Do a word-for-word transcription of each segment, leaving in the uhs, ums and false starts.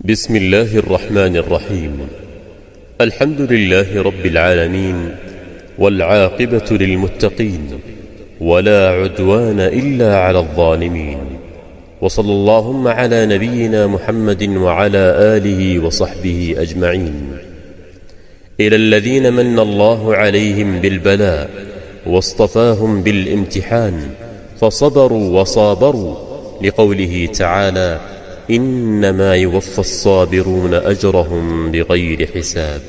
بسم الله الرحمن الرحيم. الحمد لله رب العالمين، والعاقبة للمتقين، ولا عدوان إلا على الظالمين. وصلى اللهم على نبينا محمد وعلى آله وصحبه أجمعين. إلى الذين من الله عليهم بالبلاء واصطفاهم بالامتحان فصبروا وصابروا، لقوله تعالى: إنما يوفى الصابرون أجرهم بغير حساب.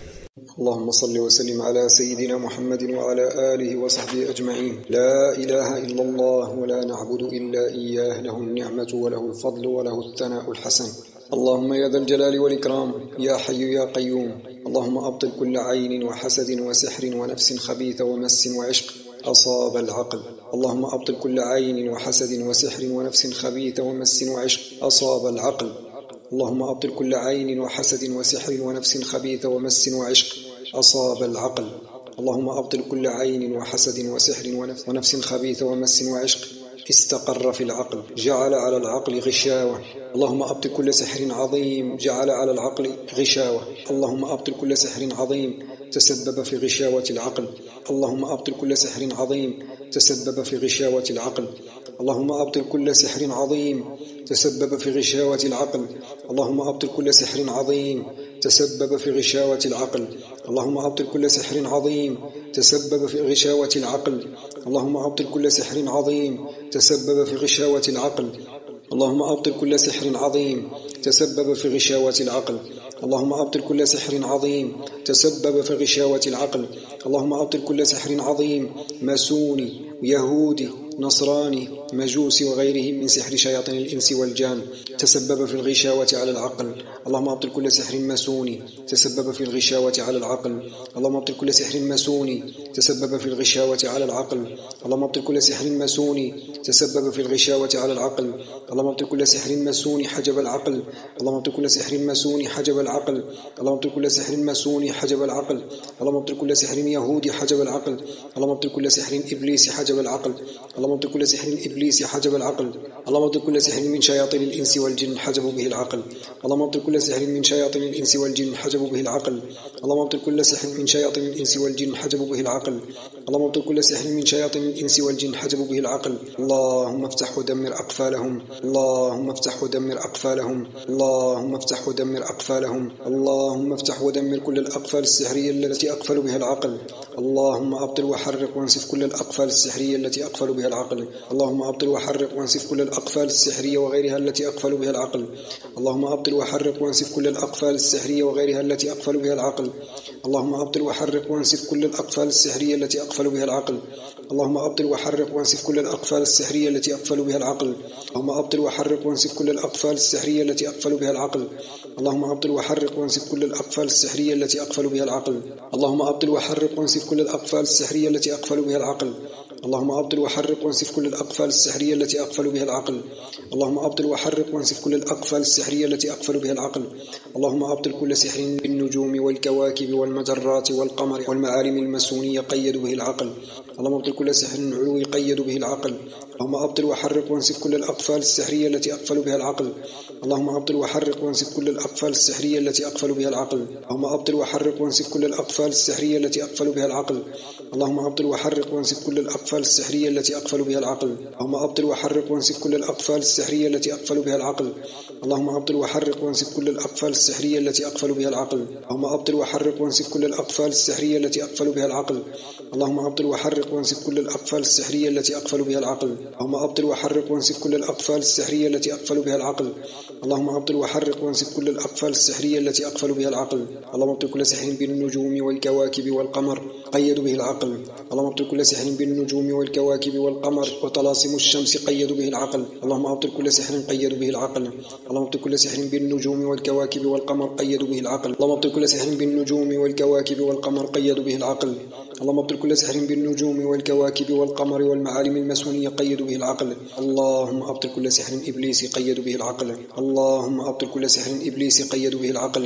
اللهم صل وسلم على سيدنا محمد وعلى آله وصحبه أجمعين. لا إله إلا الله ولا نعبد إلا إياه، له النعمة وله الفضل وله الثناء الحسن. اللهم يا ذا الجلال والإكرام، يا حي يا قيوم، اللهم أبطل كل عين وحسد وسحر ونفس خبيث ومس وعشق أصاب العقل. اللهم أبطل كل عين وحسد وسحر ونفس خبيث ومس وعشق أصاب العقل. اللهم أبطل كل عين وحسد وسحر ونفس خبيث ومس وعشق أصاب العقل. اللهم أبطل كل عين وحسد وسحر ونفس خبيث ومس وعشق استقر في العقل، جعل على العقل غشاوة. اللهم أبطل كل سحر عظيم جعل على العقل غشاوة. اللهم أبطل كل سحر عظيم تسبب في غشاوة العقل. اللهم أبطل كل سحر عظيم تسبب في غشاوة العقل. اللهم أبطل كل سحر عظيم تسبب في غشاوة العقل. اللهم أبطل كل سحر عظيم تسبب في غشاوة العقل. اللهم أبطل كل سحر عظيم تسبب في غشاوة العقل. اللهم أبطل كل سحر عظيم تسبب في غشاوة العقل. اللهم أبطل كل سحر عظيم تسبب في غشاوة العقل. اللهم أبطل كل سحر عظيم تسبب في غشاوة العقل. اللهم أبطل كل سحر عظيم ماسوني يهودي نصراني مجوسي وغيرهم من سحر شياطين الإنس والجان تسبب في الغشاوة على العقل. اللهم أبطل كل سحر ماسوني تسبب في الغشاوة على العقل. اللهم أبطل كل سحر ماسوني تسبب في الغشاوة على العقل. اللهم أبطل كل سحر ماسوني تسبب في الغشاوة على العقل. اللهم أبطل كل سحر ماسوني حجب العقل. اللهم أبطل كل سحر ماسوني حجب العقل. اللهم أبطل كل سحر ماسوني حجب العقل. اللهم أبطل كل سحر يهودي حجب العقل. اللهم أبطل كل سحر إبليسي حجب العقل. اللهم أبطل كل سحر إبليسي حجب العقل. اللهم أبطل كل سحر من شياطين الإنس والجن حجبوا به العقل. اللهم أبطل كل سحر من شياطين الإنس والجن حجبوا به العقل. اللهم أبطل كل سحر من شياطين الإنس والجن حجبوا به العقل. اللهم أبطل كل سحر من شياطين الإنس والجن حجبوا به العقل. اللهم افتح ودمر أقفالهم. اللهم افتح ودمر أقفالهم. اللهم افتح ودمر أقفالهم. اللهم افتح ودمر كل الأقفال السحرية التي أقفل بها العقل. اللهم أبطل وحرق وانسف كل الأقفال السحرية التي أقفل بها العقل. اللهم أبطل وحرق وانسف كل الأقفال السحرية وغيرها التي أقفل بها العقل. اللهم أبطل وحرق وانسف كل الأقفال السحرية وغيرها التي أقفل بها العقل. اللهم أبطل وحرق وانسف كل الأقفال السحرية التي أقفل بها العقل. اللهم أبطل وحرق وانسف كل الأقفال السحرية التي أقفل بها العقل. اللهم أبطل وحرق وانسف كل الأقفال السحرية التي أقفل بها العقل. اللهم أبطل وحرق وانسف كل الأقفال السحرية التي أقفل بها العقل. اللهم أبطل وحرق وانسف كل الأقفال السحرية التي أقفل بها العقل. اللهم أبطل وحرق وانسف كل الأقفال السحرية التي أقفل بها العقل. اللهم أبطل وحرق وانسف كل الأقفال السحرية التي أقفل بها العقل. اللهم أبطل كل سحر بالنجوم والكواكب والمجرات والقمر والمعالم الماسونية قيد به العقل. اللهم أبطل كل سحر علوي قيد به العقل. اللهم أبطل وحرق وانسف كل الأقفال السحرية التي أقفل بها العقل. اللهم أبطل وحرق وانسف كل الأقفال السحرية التي أقفل بها العقل. اللهم أبطل وحرق وانسف كل الأقفال السحرية التي أقفل بها العقل. اللهم أبطل وحرق وانسف كل الأقفال السحرية التي أقفل بها العقل. اللهم أبطل وحرق وانسف كل الأقفال السحرية التي أقفل بها العقل. اللهم أبطل وحرق وانسف كل الأقفال السحرية التي أقفل بها العقل. اللهم أبطل وحرق وانسف كل الأقفال السحرية التي أقفل بها العقل. اللهم أبطل وحرق وانسف كل الأقفال السحرية التي أقفل بها العقل. اللهم أبطل وحرق وانسف كل الأقفال السحرية التي أقفل بها العقل. اللهم أبطل وحرق وانسف كل الأقفال السحرية التي أقفل بها العقل. اللهم أبطل كل سحر بالنجوم والكواكب والقمر قيد به العقل. اللهم أبطل كل سحر بالنجوم والكواكب والقمر وطلاسم الشمس قيد به العقل. اللهم أبطل كل سحر قيد به العقل. اللهم أبطل كل سحر بالنجوم والكواكب والقمر قيد به العقل. اللهم أبطل كل سحر بالنجوم والكواكب والقمر قيد به العقل. اللهم ابطل كل سحر بالنجوم والكواكب والقمر والمعالم الماسونية قيد به العقل. اللهم ابطل كل سحر إبليسي قيد به العقل. اللهم ابطل كل سحر إبليسي قيد به العقل.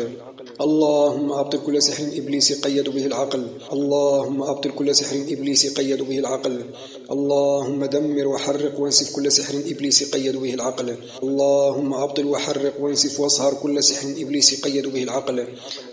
اللهم أبطل كل سحر إبليسي قيد به العقل. اللهم أبطل كل سحر إبليسي قيد به العقل. اللهم دمر وحرق وانسف كل سحر إبليسي قيد به العقل. اللهم أبطل وحرق وانسف واصهر كل سحر إبليسي قيد به العقل.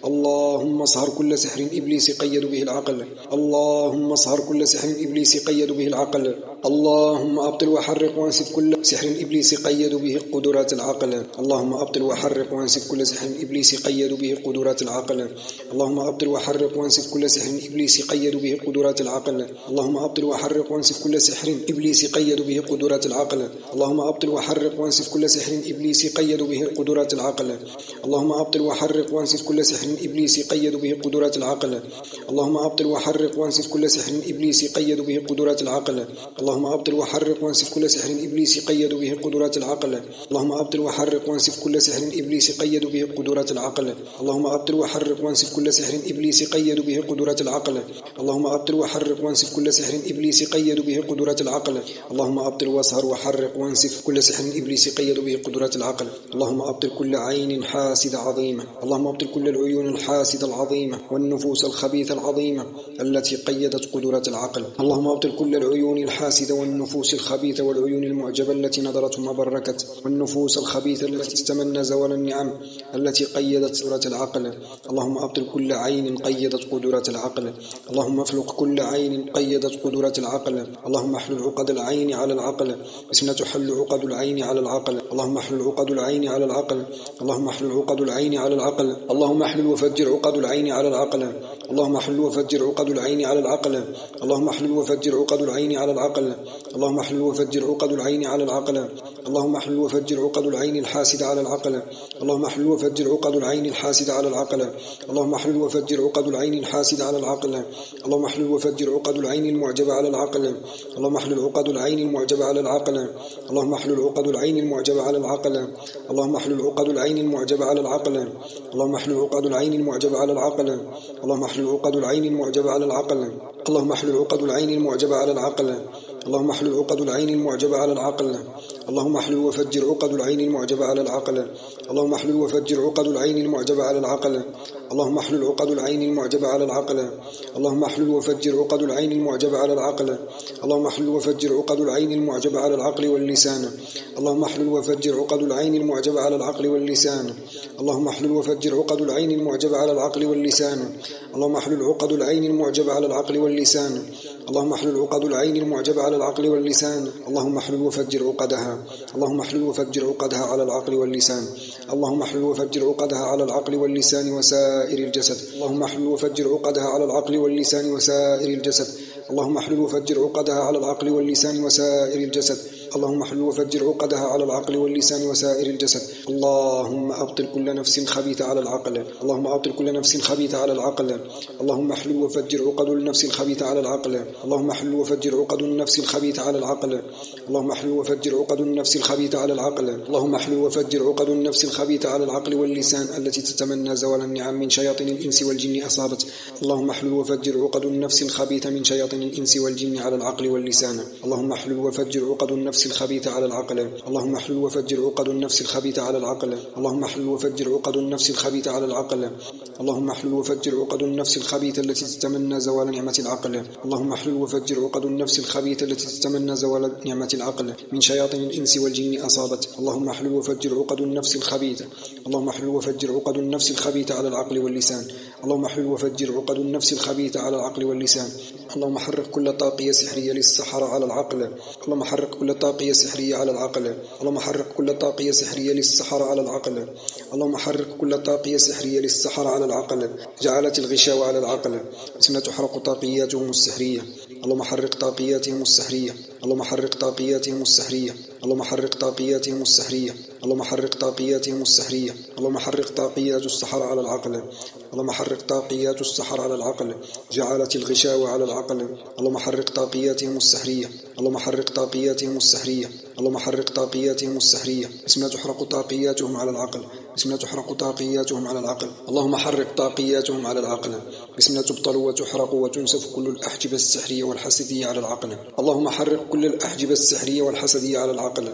اللهم اصهر كل سحر إبليسي قيد به العقل. اللهم اصهر كل سحر إبليسي قيد به العقل. اللهم أبطل وحرق وانسف كل سحر إبليسي قيد به قدرات العقل. اللهم أبطل وحرق وانسف كل سحر إبليسي قيد به قدرات العقل. اللهم أبطل وحرق وانسف كل سحر إبليسي قيد به قدرات العقل. اللهم أبطل وحرق وانسف كل سحر إبليسي قيد به قدرات العقل. اللهم أبطل وحرق وانسف كل سحر إبليسي قيد به قدرات العقل. اللهم أبطل وحرق وانسف كل سحر إبليسي قيد به قدرات العقل. اللهم أبطل وحرق وانسف كل سحر إبليسي قيد به قدرات العقل. اللهم أبطل وحرق وانسف كل سحر إبليسي قيد به قدرات العقل. اللهم أبطل وحرق وانسف كل سحر إبليسي قيد به قدرات العقل. اللهم أبطل وحرق وانسف كل سحر إبليسي قيد به قدرات العقل. اللهم أبطل وحرق وانسف كل سحر إبليسي قيد به قدرات العقل. اللهم أبطل واصهر وحرق وانسف كل سحر إبليسي قيد به قدرات العقل. اللهم أبطل كل عين حاسدة عظيمة. اللهم أبطل كل العيون الحاسدة العظيمة والنفوس الخبيثة العظيمة التي قيدت قدرات العقل. اللهم أبطل كل العيون الحاسدة والنفوس الخبيثة والعيون المعجبة التي نظرت ما بركت والنفوس الخبيثة التي تتمنى زوال النعم التي قيدت قدرات العقل. اللهم أبطل كل عين قيدت قدرات العقل. اللهم افلق كل عين قيدت قدرات العقل. اللهم احلل عقد العين على العقل. بسم الله تحل عقد العين على العقل. اللهم احلل عقد العين على العقل. اللهم احلل عقد العين على العقل. اللهم احلل وفجر عقد العين على العقل. اللهم احلل وفجر عقد العين على العقل. اللهم احلل وفجر عقد العين على العقل. اللهم احلل وفجر عقد العين على العقل. اللهم احلل وفجر عقد العين الحاسدة على العقل. اللهم احلل وفجر عقد العين الحاسدة على العقل. اللهم احلل وفجر عقد العين الحاسدة على العقل. اللهم احلل وفجر عقد العين المعجبة على العقل. اللهم احلل عقد العين المعجبة على العقل. اللهم احلل عقد العين المعجبة على العقل. اللهم احلل عقد العين المعجبة على العقل. اللهم احلل عقد العين المعجبة على العقل. اللهم احلل عقد العين المعجبة على العقل. اللهم احلل عقد العين المعجبة على العقل. اللهم احلل عقد العين المعجبة على العقل. اللهم احلل وفجر عقد العين المعجبة على العقل. اللهم احلل وفجر عقد العين المعجبة على العقل. اللهم احلل عقد العين المعجبة على العقل. اللهم احلل وفجر عقد العين المعجبة على العقل. اللهم احلل وفجر عقد العين المعجبة على العقل واللسان. اللهم احلل وفجر عقد العين المعجبة على العقل واللسان. اللهم احلل وفجر عقد العين المعجبة على العقل واللسان. اللهم احلل عقد العين المعجبة على العقل واللسان. اللهم احلل عقد العين المعجبة على العقل واللسان. اللهم احلل وفجر عقدها. اللهم احلل وفجر عقدها على العقل واللسان. اللهم احلل وفجر عقدها على العقل واللسان وسائر الجسد. اللهم احلل وفجر عقدها على العقل واللسان وسائر الجسد. اللهم احلل وفجر عقدها على العقل واللسان وسائر الجسد. اللهم احلل وفجر عقدها على العقل واللسان وسائر الجسد. اللهم أبطل كل نفس خبيثة على العقل. اللهم أبطل كل نفس خبيثة على العقل. اللهم احلل وفجر عقد النفس الخبيثة على العقل. اللهم احلل وفجر عقد النفس الخبيثة على العقل. اللهم احلل وفجر عقد النفس الخبيثة على العقل. اللهم احلل وفجر عقد النفس الخبيثة على العقل واللسان التي تتمنى زوال النعم من شياطين الإنس والجن أصابت. اللهم احلل وفجر عقد النفس الخبيثة من شياطين الإنس والجن على العقل واللسان. اللهم احلل وفجر عقد النفس الخبيثة على العقل. اللهم احلل وفجر عقد النفس الخبيثة على العقل. اللهم احلل وفجر عقد النفس الخبيثة على العقل. اللهم احلل وفجر عقد النفس الخبيثة التي تتمنى زوال نعمة العقل. اللهم احلل وفجر عقد النفس الخبيثة التي تتمنى زوال نعمة العقل من شياطين الإنس والجن أصابت. اللهم احلل وفجر عقد النفس الخبيثة. اللهم احلل وفجر عقد النفس الخبيثة على العقل واللسان. اللهم احلل وفجر عقد النفس الخبيثة على العقل واللسان. اللهم حرك كل طاقية سحرية للسحرة على العقل. اللهم حرك كل طاقية سحرية على العقل. اللهم حرك كل طاقية سحرية للسحرة على العقل. اللهم حرك كل طاقية سحرية للسحرة على العقل. جعلت الغشاوة على العقل. بسم الله تحرق طاقياتهم السحرية. اللهم حرك طاقياتهم السحرية. اللهم حرك طاقياتهم السحرية. اللهم حرك طاقياتهم السحرية. اللهم حرك طاقياتهم السحرية. اللهم حرك طاقيات السحرة على العقل. اللهم حرك طاقيات السحرة على العقل. جعلت الغشاوة على العقل. اللهم حرك طاقياتهم السحرية. اللهم حرك طاقياتهم السحرية. اللهم حرك طاقياتهم السحرية. بسم الله تحرق طاقياتهم على العقل. بسم الله تحرق طاقياتهم على العقل. اللهم حرك طاقياتهم على العقل. بسم الله تبطل وتحرق وتنسف كل الأحجبة السحرية والحسدية على العقل. اللهم حرك كل الأحجبة السحرية والحسدية على العقل.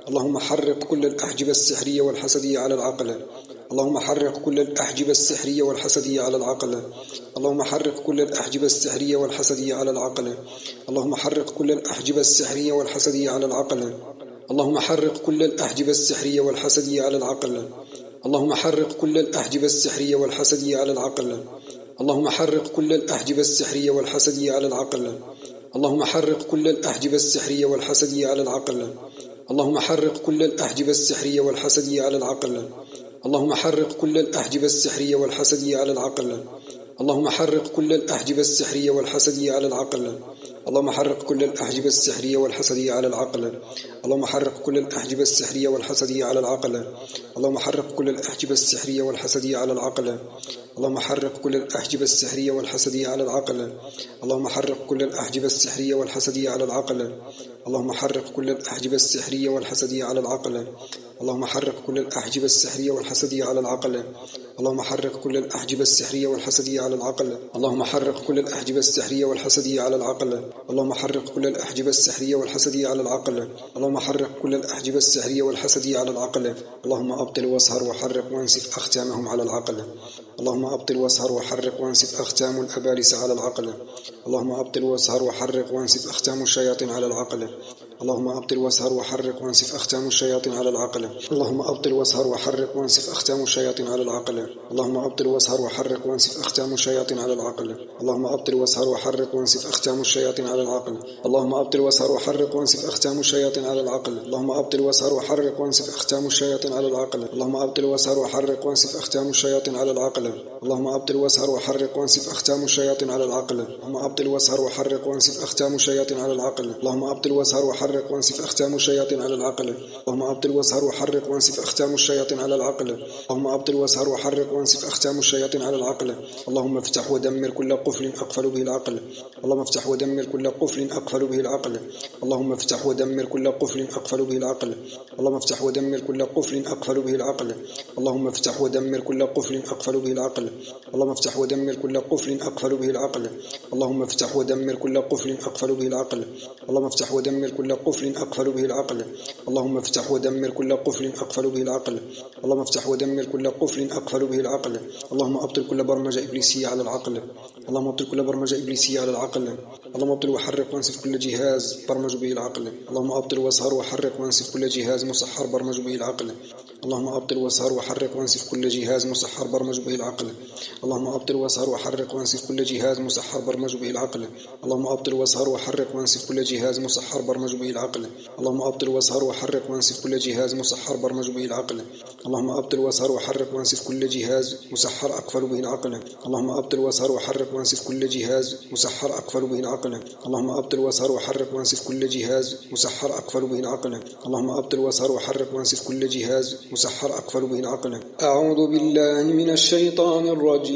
اللهم حرق كل الأحجبة السحرية والحسدية على العقل. اللهم حرق كل الأحجبة السحرية والحسدية على العقل. اللهم حرق كل الأحجبة السحرية والحسدية على العقل. اللهم حرق كل الأحجبة السحرية والحسدية على العقل. اللهم حرق كل الأحجبة السحرية والحسدية على العقل. اللهم حرق كل الأحجبة السحرية والحسدية على العقل. اللهم حرق كل الأحجبة السحرية والحسدية على العقل. اللهم حرق كل الأحجبة السحرية والحسدية على العقل. اللهم حرق كل الأحجبة السحرية والحسدية على العقل. اللهم حرق كل الأحجبة السحرية والحسدية على العقل. اللهم حرق كل الأحجبة السحرية والحسدية على العقل. اللهم حرق كل الأحجبة السحرية والحسدية على العقل. اللهم حرق كل الأحجبة السحرية والحسدية على العقل. اللهم حرق كل الأحجبة السحرية والحسدية على العقل. اللهم حرق كل الأحجبة السحرية والحسدية على العقل. اللهم حرق كل الأحجبة السحرية والحسدية على العقل. اللهم حرق كل الأحجبة السحرية والحسدية على العقل. اللهم حرق كل الأحجبة السحرية والحسدية على العقل. اللهم حرق كل الأحجبة السحرية والحسدية على العقل. اللهم حرق كل الأحجبة السحرية والحسدية على العقل. اللهم حرق كل الأحجبة السحرية والحسدية على العقل. اللهم حرق كل الأحجبة السحرية والحسدية على العقل. اللهم أبطل واسهر وحرق وانسف أختامهم على العقل. اللهم أبطل واسهر وحرق وانسف أختام الأبالسة على العقل. اللهم أبطل واسهر وحرق وانسف أختام الشياطين على العقل. اللهم أبطل واسهر وحرق وانسف أختام الشياطين على العقل. اللهم أبطل واسهر وحرق وانسف أختام الشياطين على العقل. اللهم أبطل واسهر وحرق وانسف أختام الشياطين على العقل. اللهم أبطل واسهر وحرق وانسف أختام الشياطين على العقل. اللهم أبطل واسهر وحرق وانسف أختام الشياطين على العقل. اللهم أبطل واسهر وحرق وانسف أختام الشياطين على العقل. اللهم أبطل واسهر وحرق وانسف أختام الشياطين على العقل. اللهم أبطل واسهر وحرق وانسف أختام الشياطين على العقل. اللهم أبطل واسهر وحرق وانسف أختام الشياطين على العقل. اللهم أبطل واسهر وحرق وانسف أختام الشياطين على العقل. اللهم أبطل واسهر وحرق وانسف أختام الشياطين على العقل. اللهم أبطل واسهر وحرق وانسف أختام الشياطين على العقل. اللهم افتح ودمر كل قفل أقفل به العقل. اللهم افتح ودمر كل قفل أقفل به العقل. اللهم افتح ودمر كل قفل أقفل به العقل. اللهم افتح ودمر كل قفل أقفل به العقل. اللهم افتح ودمر كل قفل أقفل به العقل. اللهم افتح ودمر كل قفل أقفل به العقل. اللهم افتح ودمر كل قفل أقفل به العقل. اللهم افتح ودمر كل قفل أقفل به العقل. اللهم افتح ودمر كل قفل أقفل به العقل. اللهم افتح ودمر كل قفل أقفل به العقل. اللهم أبطل كل برمجة إبليسية على العقل. اللهم أبطل كل برمجة إبليسية على العقل. اللهم أبطل وحرق وانسف كل جهاز برمج به العقل. اللهم أبطل واسهر وحرق وانسف كل جهاز مسحر برمج به العقل. اللهم أبطل واسهر وحرق وانسف كل جهاز مسحر برمج به العقل. اللهم أبطل واسهر وحرق وانسف كل جهاز مسحر برمج به العقل. اللهم أبطل واسهر وحرق وانسف كل جهاز مسحر برمج به العقل. اللهم أبطل واسهر وحرق وانسف كل جهاز مسحر برمج به العقل. اللهم أبطل واسهر وحرق وانسف كل جهاز مسحر أقفل به العقل. اللهم أبطل واسهر وحرق وانسف كل جهاز مسحر أقفل به العقل. اللهم أبطل واسهر وحرق وانسف كل جهاز مسحر أقفل به العقل. اللهم أبطل واسهر وحرق وانسف كل جهاز مسحر أقفل به العقل. أعوذ بالله من الشيطان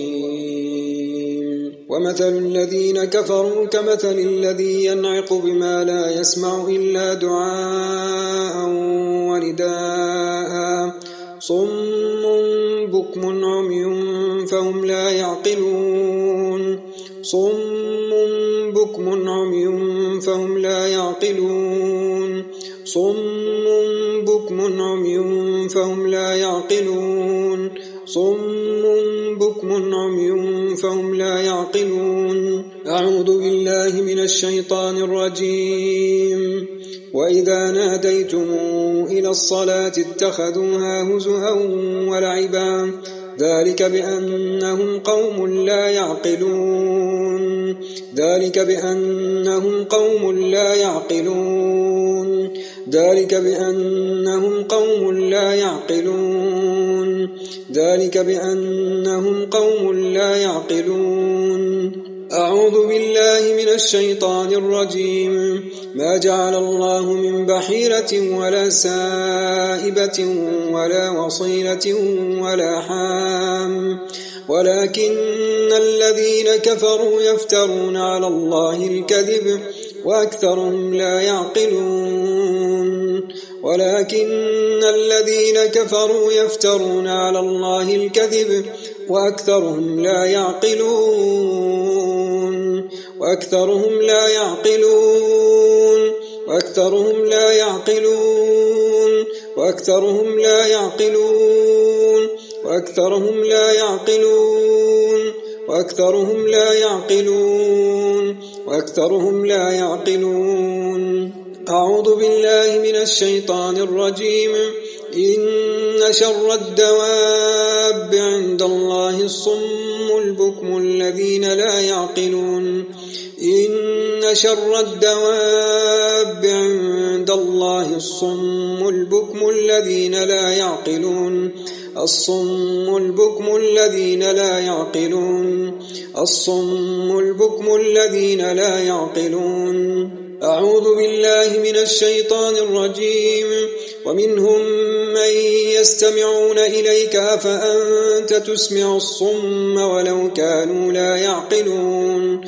الرجيم. ومثل الذين كفروا كمثل الذي ينعق بما لا يسمع إلا دعاء ونداء صم بكم عمي فهم لا يعقلون. صم بكم عمي فهم لا يعقلون. صم بكم عمي فهم لا يعقلون. صم بكم عمي فهم لا يعقلون. أعوذ بالله من الشيطان الرجيم. وإذا ناديتم إلى الصلاة اتخذوها هزوا ولعبا ذلك بأنهم قوم لا يعقلون. ذلك بأنهم قوم لا يعقلون. ذلك بأنهم قوم لا يعقلون. ذلك بأنهم قوم لا يعقلون. أعوذ بالله من الشيطان الرجيم. ما جعل الله من بحيرة ولا سائبة ولا وصيلة ولا حام ولكن الذين كفروا يفترون على الله الكذب وأكثرهم لا يعقلون. ولكن الذين كفروا يفترون على الله الكذب وأكثرهم لا يعقلون. وأكثرهم لا يعقلون. وأكثرهم لا يعقلون. وأكثرهم لا يعقلون وأكثرهم لا يعقلون وأكثرهم لا يعقلون وأكثرهم لا يعقلون أعوذ بالله من الشيطان الرجيم إن شر الدواب عند الله الصم البكم الذين لا يعقلون إن شر الدواب عند الله الصم البكم الذين لا يعقلون الصم البكم الذين لا يعقلون الصم البكم الذين لا يعقلون أعوذ بالله من الشيطان الرجيم ومنهم من يستمعون إليك أفأنت تسمع الصم ولو كانوا لا يعقلون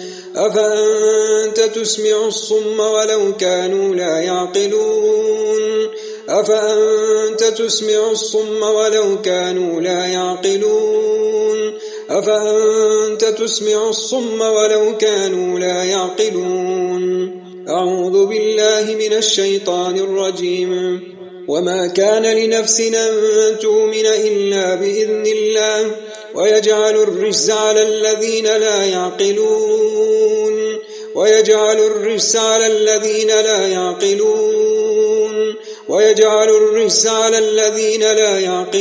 أفأنت تسمع الصم ولو كانوا لا يعقلون أفأنت تسمع الصم ولو كانوا لا يعقلون أفأنت تسمع الصم ولو كانوا لا يعقلون أعوذ بالله من الشيطان الرجيم وما كان لنفس أن تؤمن إلا بإذن الله ويجعل الرجس على الذين لا يعقلون ويجعل الرجس على الذين لا يعقلون ويجعل الرجس على الذين لا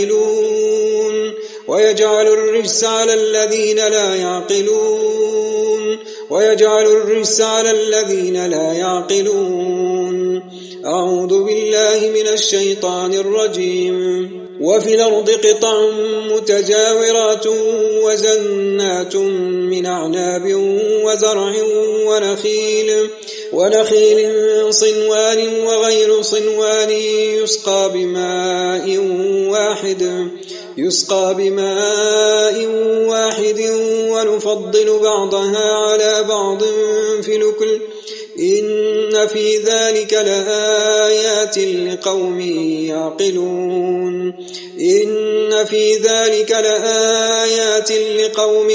يعقلون ويجعل الرجس على الذين لا يعقلون ويجعل الرجس على الذين لا يعقلون أعوذ بالله من الشيطان الرجيم وفي الأرض قطع متجاورات وجنات من أعناب وزرع ونخيل ونخيل صنوان وغير صنوان يسقى بماء واحد يسقى بماء واحد ونفضل بعضها على بعض في الأكل إن في ذلك لآيات لقوم يعقلون إن في ذلك لآيات لقوم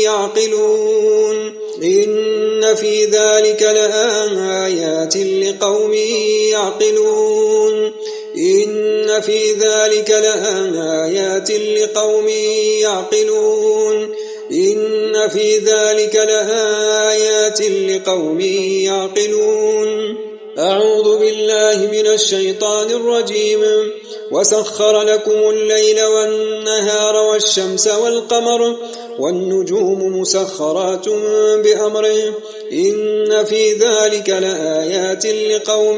يعقلون إن في ذلك لآيات لقوم يعقلون إن في ذلك لآيات لقوم يعقلون إن في ذلك لآيات لقوم يعقلون أعوذ بالله من الشيطان الرجيم وسخر لكم الليل والنهار والشمس والقمر والنجوم مسخرات بأمره إن في ذلك لآيات لقوم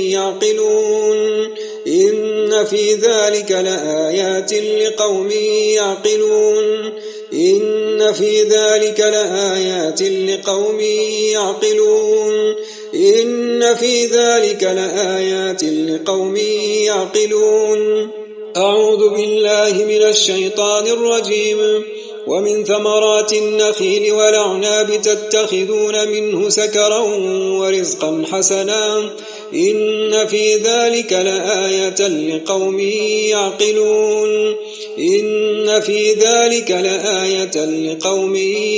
يعقلون إن في ذلك لآيات لقوم يعقلون إن في ذلك لآيات لقوم يعقلون إن في ذلك لآيات لقوم يعقلون أعوذ بالله من الشيطان الرجيم ومن ثمرات النخيل والأعناب تتخذون منه سكرا ورزقا حسنا إن في ذلك لآية لقوم يعقلون إن في ذلك لآية لقوم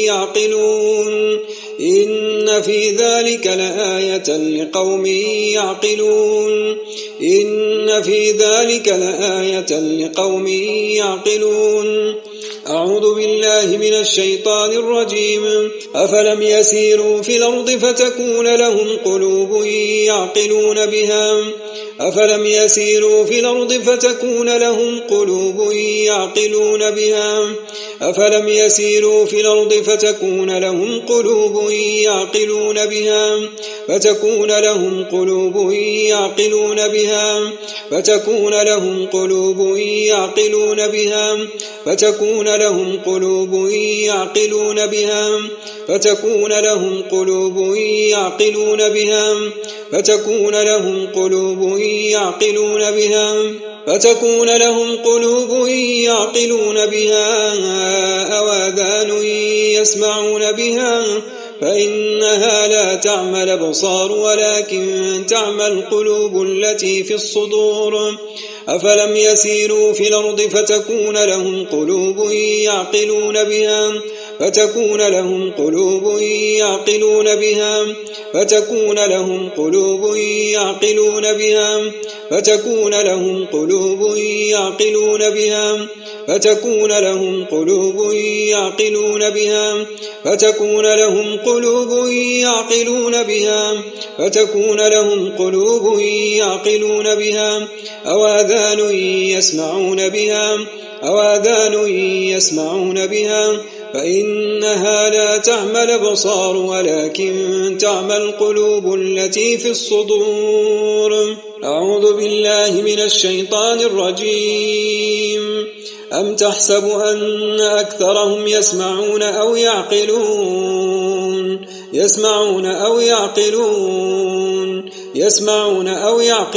يعقلون إن في ذلك لآية لقوم يعقلون إن في ذلك لآية لقوم يعقلون أعوذ بالله من الشيطان الرجيم أفلم يسيروا في الأرض فتكون لهم قلوب يعقلون بها أفلم يسيروا في الأرض فتكون لهم قلوب يعقلون بها أفلم يسيروا في الأرض فتكون لهم قلوب يعقلون بها فتكون لهم قلوب يعقلون بها فتكون لهم قلوب يعقلون بها فتكون لهم قلوب يعقلون بها فتكون لهم قلوب يعقلون بها فتكون لهم قلوب يعقلون بها فتكون لهم قلوب يعقلون بها أو آذان يسمعون بها فإنها لا تعمى الأبصار ولكن تعمى القلوب التي في الصدور أفلم يسيروا في الأرض فتكون لهم قلوب يعقلون بها فتكون لهم قلوب يعقلون بها فتكون لهم قلوب يعقلون بها فتكون لهم قلوب يعقلون بها فتكون لهم قلوب يعقلون بها فتكون لهم قلوب يعقلون بها فتكون لهم قلوب يعقلون بها أو آذان يسمعون بها أو آذان يسمعون بها فإنها لا تعمى الأبصار ولكن تعمى القلوب التي في الصدور. أعوذ بالله من الشيطان الرجيم. أم تحسب أن أكثرهم يسمعون أو يعقلون يسمعون أو يعقلون يسمعون أو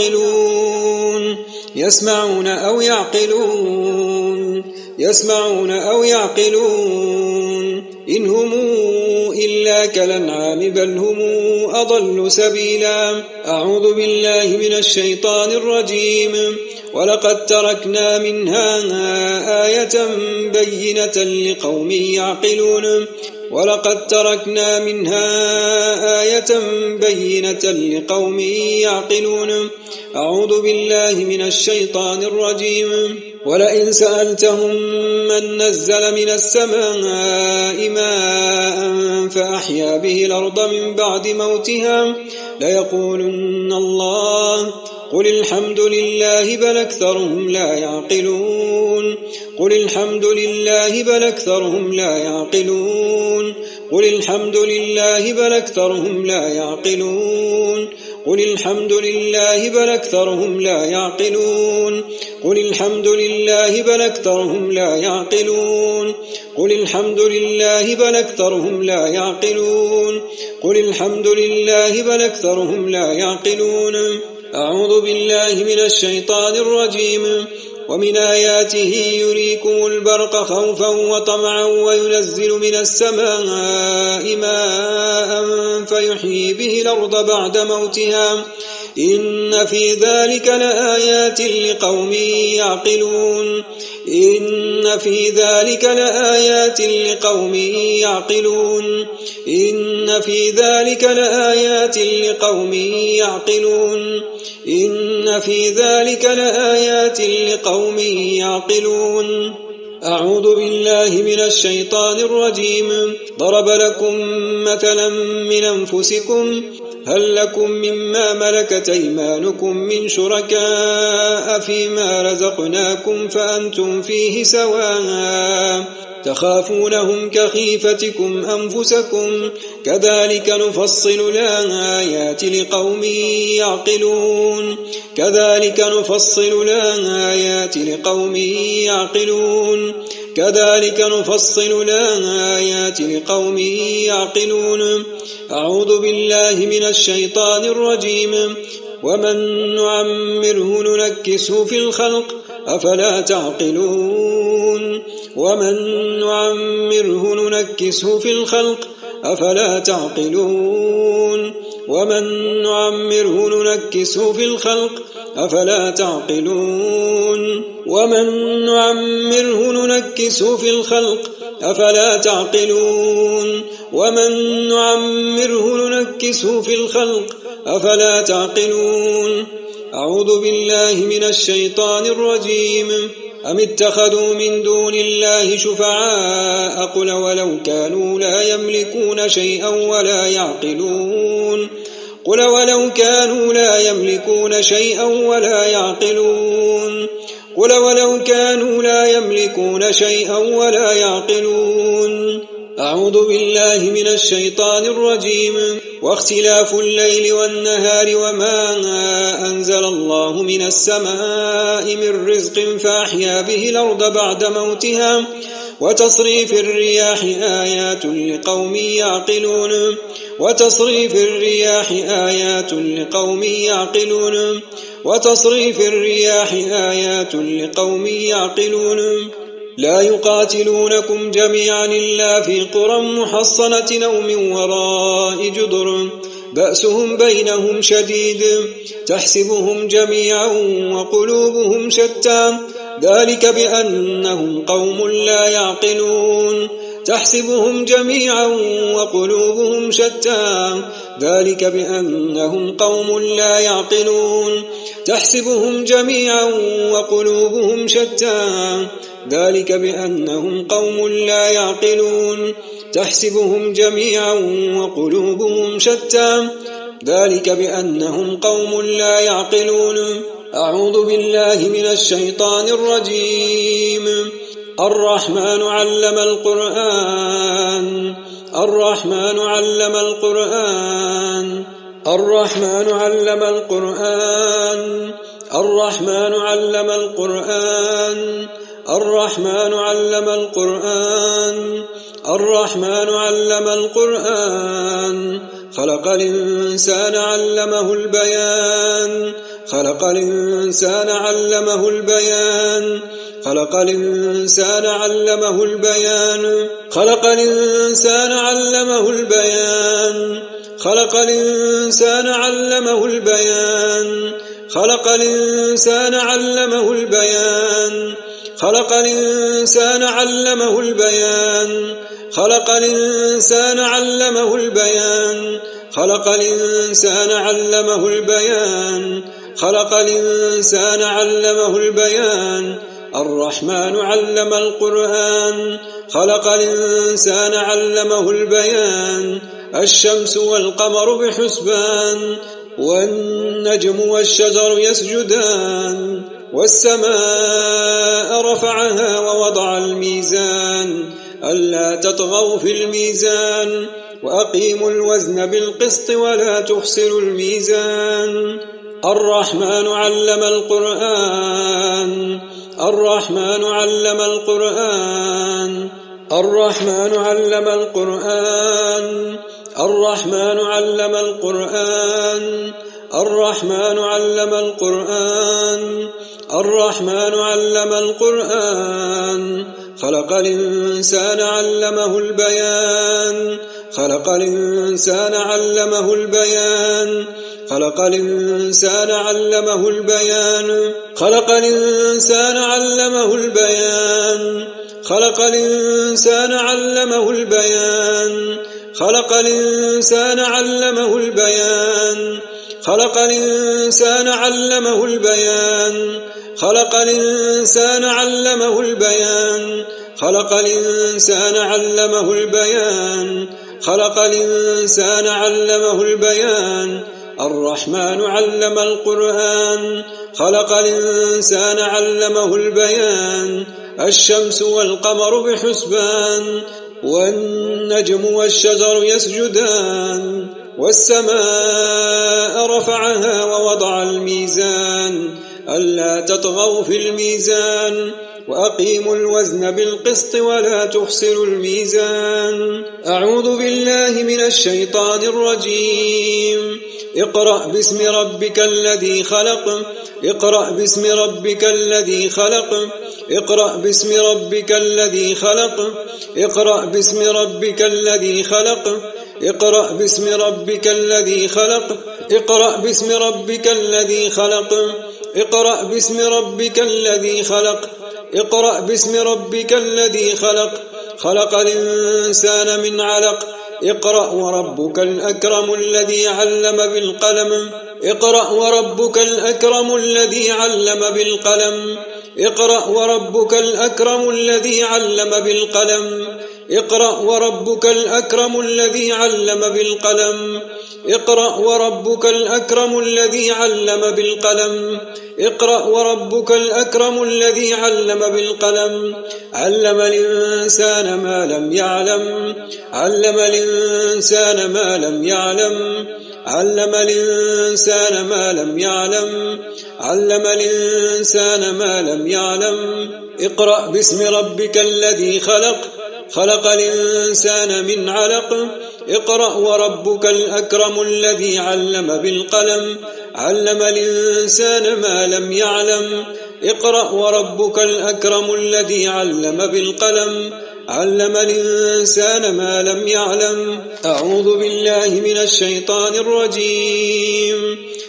يعقلون يسمعون أو يعقلون يسمعون أو يعقلون إن هم إلا كالأنعام بل هم أضل سبيلا. أعوذ بالله من الشيطان الرجيم. ولقد تركنا منها آية بينة لقوم يعقلون ولقد تركنا منها آية بينة لقوم يعقلون. أعوذ بالله من الشيطان الرجيم. ولئن سألتهم من نزل من السماء ماء فأحيا به الأرض من بعد موتها ليقولن الله قل الحمد لله بل أكثرهم لا يعقلون قل الحمد لله بل أكثرهم لا يعقلون قل الحمد لله بل أكثرهم لا يعقلون قل الحمد لله بل أكثرهم لا يعقلون قل الحمد لله بل أكثرهم لا يعقلون قل الحمد لله بل أكثرهم لا يعقلون قل الحمد لله بل أكثرهم لا يعقلون. أعوذ بالله من الشيطان الرجيم. ومن آياته يريكم البرق خوفا وطمعا وينزل من السماء ماء فيحيي به الأرض بعد موتها إن في ذلك لآيات لقوم يعقلون إن في ذلك لآيات لقوم يعقلون إن في ذلك لآيات لقوم يعقلون إن في ذلك لآيات لقوم يعقلون. أعوذ بالله من الشيطان الرجيم. ضرب لكم مثلا من أنفسكم هل لكم مما ملكت أيمانكم من شركاء فيما رزقناكم فأنتم فيه سواء تخافونهم كخيفتكم أنفسكم كذلك نفصل الآيات لقوم يعقلون كذلك نفصل الآيات لقوم يعقلون كذلك نفصل الآيات لقوم يعقلون. أعوذ بالله من الشيطان الرجيم. ومن نعمره ننكسه في الخلق أفلا تعقلون ومن نعمره ننكسه في الخلق أفلا تعقلون ومن نعمره ننكسه في الخلق أفلا تعقلون ومن نعمره ننكسه في الخلق أفلا تعقلون ومن نعمره ننكسه في الخلق أفلا تعقلون. أعوذ بالله من الشيطان الرجيم. أم اتخذوا من دون الله شفعاء قل ولو كانوا لا يملكون شيئا ولا يعقلون قل ولو كانوا لا يملكون شيئا ولا يعقلون قل ولو كانوا لا يملكون شيئا ولا يعقلون. أعوذ بالله من الشيطان الرجيم. واختلاف الليل والنهار وما أنزل الله من السماء من رزق فأحيا به الأرض بعد موتها وتصريف الرياح آيات لقوم يعقلون وتصريف الرياح آيات لقوم يعقلون وتصريف الرياح آيات لقوم يعقلون. لا يقاتلونكم جميعا إلا في قرى محصنة أو من وراء جدر بأسهم بينهم شديد تحسبهم جميعا وقلوبهم شتى ذلك بأنهم قوم لا يعقلون تحسبهم جميعا وقلوبهم شتى ذلك بأنهم قوم لا يعقلون تحسبهم جميعا وقلوبهم شتى ذلك بأنهم قوم لا يعقلون تحسبهم جميعا وقلوبهم شتى ذلك بأنهم قوم لا يعقلون أعوذ بالله من الشيطان الرجيم الرحمن علم القرآن الرحمن علم القرآن الرحمن علم القرآن الرحمن علم القرآن الرحمن علم القرآن الرحمن علم القرآن خلق الإنسان علمه البيان خلق الإنسان علمه البيان خلق الإنسان علمه البيان خلق الإنسان علمه البيان خلق الإنسان علمه البيان خلق الإنسان علمه البيان خلق الإنسان علمه البيان خلق الإنسان علمه البيان خلق الإنسان علمه البيان خلق الإنسان علمه البيان الرحمن علم القرآن خلق الإنسان علمه البيان الشمس والقمر بحسبان والنجم والشجر يسجدان والسماء رفعها ووضع الميزان ألا تطغوا في الميزان وأقيموا الوزن بالقسط ولا تخسروا الميزان الرحمن علم القرآن الرحمن علم القرآن الرحمن علم القرآن الرحمن علم القرآن الرحمن علم القرآن الرحمن علم القرآن خلق الإنسان علمه البيان خلق الإنسان علمه البيان خلق الإنسان علمه البيان خلق الإنسان علمه البيان خلق الإنسان علمه البيان خلق الإنسان علمه البيان خلق الإنسان علمه البيان خلق الإنسان علمه البيان خلق الإنسان علمه البيان خلق الإنسان علمه البيان الرحمن علم القرآن خلق الإنسان علمه البيان الشمس والقمر بحسبان والنجم والشجر يسجدان والسماء رفعها ووضع الميزان ألا تطغوا في الميزان وأقيموا الوزن بالقسط ولا تخسروا الميزان أعوذ بالله من الشيطان الرجيم اقرأ باسم ربك الذي خلق اقرأ باسم ربك الذي خلق اقرأ باسم ربك الذي خلق اقرأ باسم ربك الذي خلق اقرأ باسم ربك الذي خلق اقرأ باسم ربك الذي خلق اقرأ باسم ربك الذي خلق اقرأ باسم ربك الذي خلق خلق الإنسان من علق اقرأ وربك الأكرم الذي علم بالقلم اقرأ وربك الأكرم الذي علم بالقلم اقرأ وربك الأكرم الذي علم بالقلم اقرأ وربك الأكرم الذي علم بالقلم اقرأ وربك الأكرم الذي علم بالقلم اقرأ وربك الأكرم الذي علم بالقلم علم الإنسان ما لم يعلم علم الإنسان ما لم يعلم علم الإنسان ما لم يعلم علم الإنسان ما لم يعلم اقرأ باسم ربك الذي خلق خلق الإنسان من علق اقرأ وربك الأكرم الذي علم بالقلم علم الإنسان ما لم يعلم اقرأ وربك الأكرم الذي علم بالقلم علم الإنسان ما لم يعلم أعوذ بالله من الشيطان الرجيم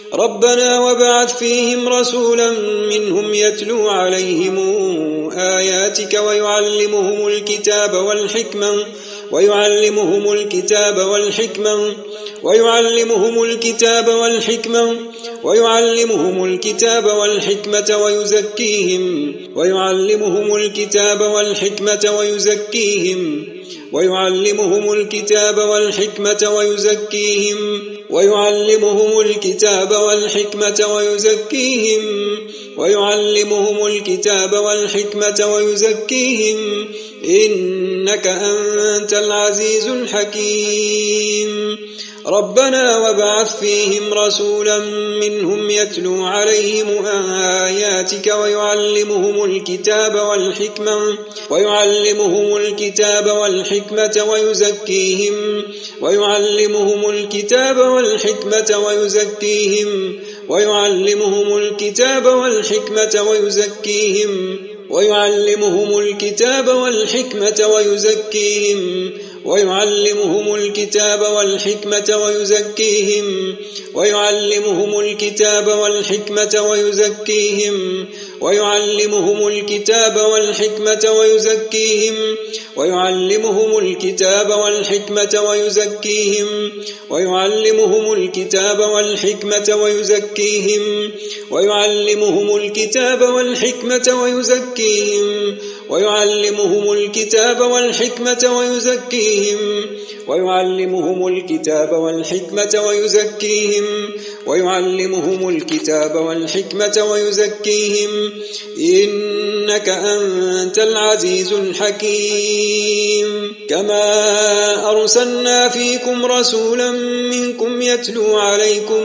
ربنا وابعث فيهم رسولا منهم يتلو عليهم آياتك ويعلمهم الكتاب والحكمة ويعلمهم الكتاب والحكمة ويعلمهم الكتاب والحكمة ويعلمهم الكتاب والحكمة ويزكيهم ويعلمهم الكتاب والحكمة ويزكيهم ويعلمهم الكتاب والحكمة ويزكيهم ويعلمهم الكتاب والحكمة ويزكيهم ويعلمهم الكتاب والحكمة ويزكيهم إنك أنت العزيز الحكيم ربنا وابعث فيهم رسولا منهم يتلو عليهم آياتك ويعلمهم الكتاب والحكمة ويعلمهم الكتاب والحكمة ويزكيهم ويعلمهم الكتاب والحكمة ويزكيهم ويعلمهم الكتاب والحكمة ويزكيهم ويعلمهم الكتاب والحكمة ويزكيهم ويعلمهم الكتاب والحكمة ويزكيهم ويعلمهم الكتاب والحكمة ويزكيهم ويعلمهم الكتاب والحكمة ويزكيهم ويعلمهم الكتاب والحكمة ويزكيهم ويعلمهم الكتاب والحكمة ويزكيهم ويعلمهم الكتاب والحكمة ويزكيهم ويعلمهم الكتاب والحكمة ويزكيهم ويعلمهم الكتاب والحكمة ويزكيهم ويعلمهم الكتاب والحكمة ويزكيهم إنك أنت العزيز الحكيم كما أرسلنا فيكم رسولا منكم يتلو عليكم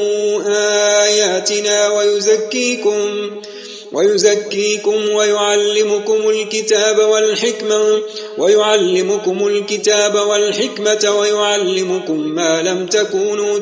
آياتنا ويزكيكم ويزكيكم ويعلمكم الكتاب والحكمة ويعلمكم الكتاب والحكمة ويعلمكم ما لم تكونوا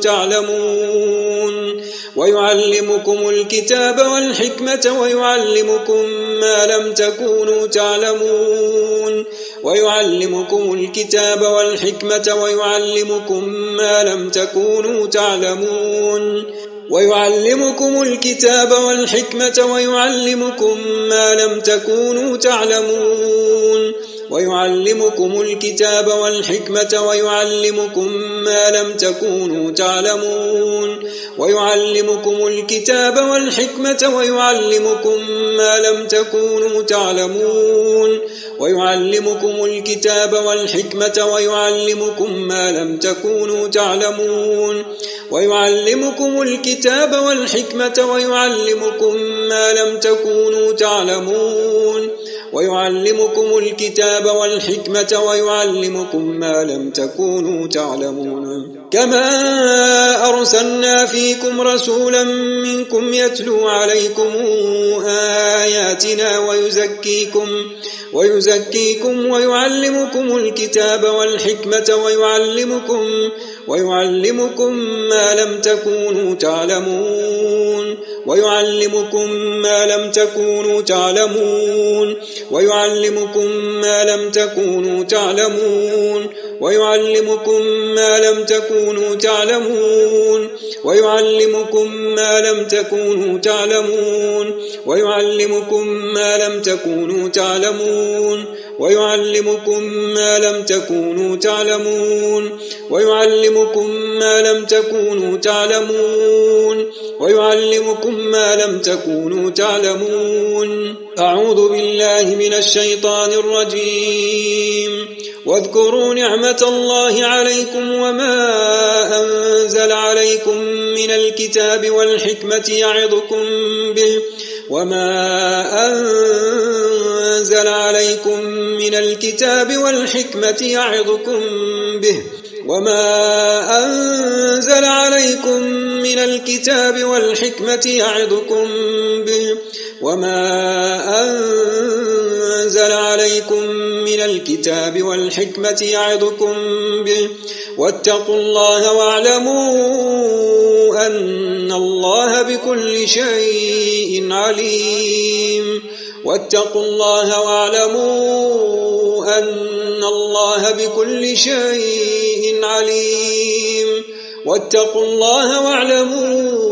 تعلمون ويعلمكم الكتاب والحكمة ويعلمكم ما لم تكونوا تعلمون ويعلمكم الكتاب والحكمة ويعلمكم ما لم تكونوا تعلمون ويعلمكم الكتاب والحكمة ويعلمكم ما لم تكونوا تعلمون ويعلمكم الكتاب والحكمة ويعلمكم ما لم تكونوا تعلمون ويعلمكم الكتاب والحكمة ويعلمكم ما لم تكونوا تعلمون ويعلمكم الكتاب والحكمة ويعلمكم ما لم تكونوا تعلمون ويعلمكم الكتاب والحكمة ويعلمكم ما لم تكونوا تعلمون ويعلمكم الكتاب والحكمة ويعلمكم ما لم تكونوا تعلمون كما أرسلنا فيكم رسولا منكم يتلو عليكم آياتنا ويزكيكم ويزكيكم ويعلمكم الكتاب والحكمة ويعلمكم ويعلمكم ما لم تكونوا تعلمون ويعلمكم ما لم تكونوا تعلمون ويعلمكم ما لم تكونوا تعلمون ويعلمكم ما لم تكونوا تعلمون ويعلمكم ما لم تكونوا تعلمون ويعلمكم ما لم تكونوا تعلمون ويعلمكم ما لم تكونوا تعلمون ويعلمكم ما لم تكونوا تعلمون ويعلمكم ما لم تكونوا تعلمون أعوذ بالله من الشيطان الرجيم واذكروا نعمة الله عليكم وما أنزل عليكم من الكتاب والحكمة يعظكم به وما أنزل عليكم من الكتاب والحكمة يعظكم به وما أنزل عليكم من الكتاب والحكمة يعظكم به وما أنزل عليكم من الكتاب والحكمة يعظكم به واتقوا الله واعلموا أن الله بكل شيء عليم واتقوا الله واعلموا أن الله بكل شيء عليم واتقوا الله واعلموا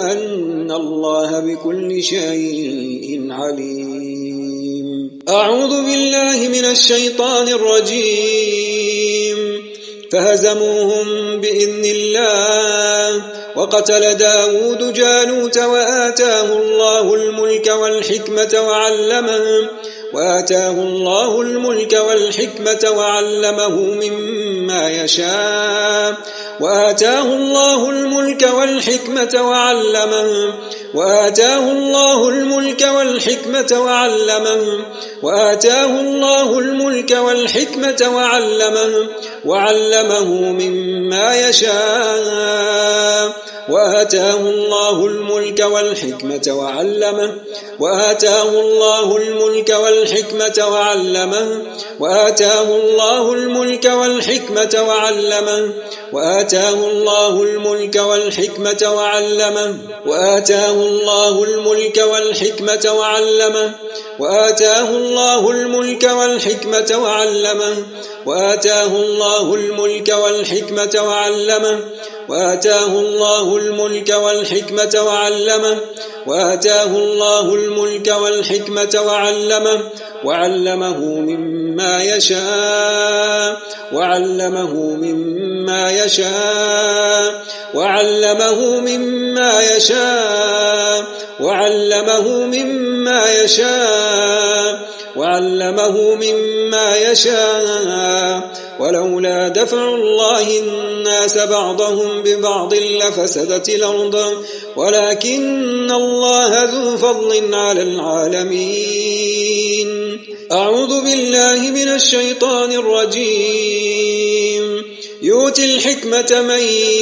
أن الله بكل شيء عليم. أعوذ بالله من الشيطان الرجيم. فهزموهم بإذن الله وقتل داود جالوت وآتاه الله الملك والحكمة وعلمه وآتاه الله الملك والحكمة وعلمه مما يشاء وآتاه الله الملك والحكمة وعلمه وآتاه الله الملك والحكمة وعلمه وآتاه الله الملك والحكمة وعلمه وعلمه مما يشاء وآتاه الله الملك والحكمة وعلمه وآتاه الله الملك والحكمة وعلمه وآتاه الله الملك والحكمة وعلمه وآتاه الله الملك والحكمة وعلمه وآتاه الله الملك والحكمة وعلمه وآتاه الله الملك والحكمة وعلمه وآتاه الله الملك والحكمة وعلمه وآتاه الله الملك والحكمة وعلمه وآتاه الله الملك والحكمة وعلمه وعلمه مما يشاء وعلمه مما يشاء وعلمه مما يشاء وعلمه مما يشاء وعلمه مما يشاء ولولا دفع الله الناس بعضهم ببعض لفسدت الأرض ولكن الله ذو فضل على العالمين. أعوذ بالله من الشيطان الرجيم. يؤتي الحكمة من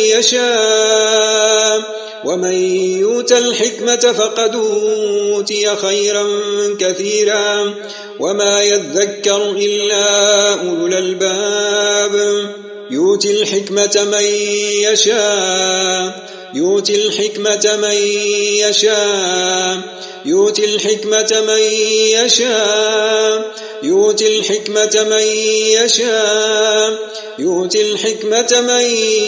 يشاء ومن يؤت الحكمة فقد أوتي خيرا كثيرا وما يذكر إلا أولو الألباب. يؤتي الحكمة من يشاء يؤتي الحكمة من يشاء يؤتي الحكمة من يشاء يؤتي الحكمة من يشاء يؤتي الحكمة من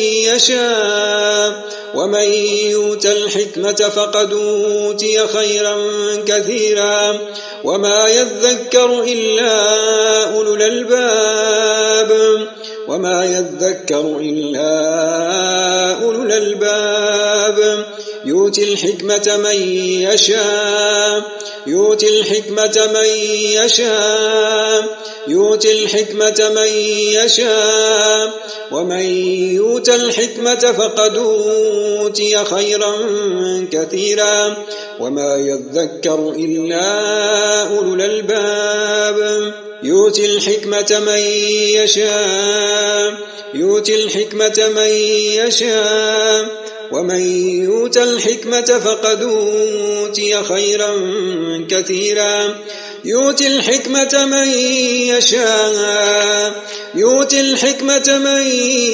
يشاء ومن يؤت الحكمة فقد أوتي خيرا كثيرا وما يذكر إلا أولو الألباب وما يذكر إلا أولو الألباب. يؤتي الحكمة من يشاء يؤتي الحكمة من يشاء يؤتي الحكمة من يشاء ومن يؤت الحكمة فقد أوتي خيرا كثيرا وما يذكر إلا أولو الألباب. يؤتي الحكمة من يشاء يؤتي الحكمة من يشاء ومن يؤت الحكمة فقد أوتي خيرا كثيرا. يؤتي الحكمة من يشاء يؤتي الحكمة من